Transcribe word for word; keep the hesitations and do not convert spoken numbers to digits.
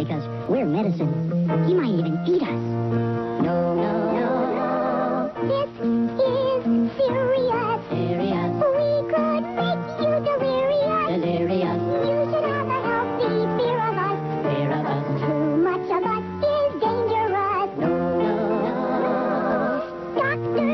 because we're medicine. He might even eat us. No, no, no, no. This is serious. Serious. We could make you delirious. Delirious. You should have a healthy fear of us. Fear of us. Too much of us is dangerous. No, no, no. Doctor